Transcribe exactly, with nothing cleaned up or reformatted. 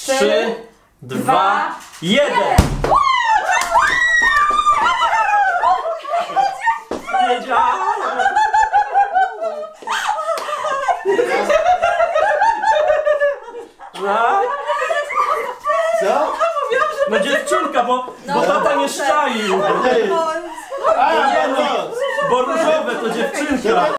trzy, dwa, jeden. Wiedziałem. No. Co? No dziewczynka, bo, No, bo tata nie dobrze. szczaił. A, nie, no. Bo różowe to dziewczynka.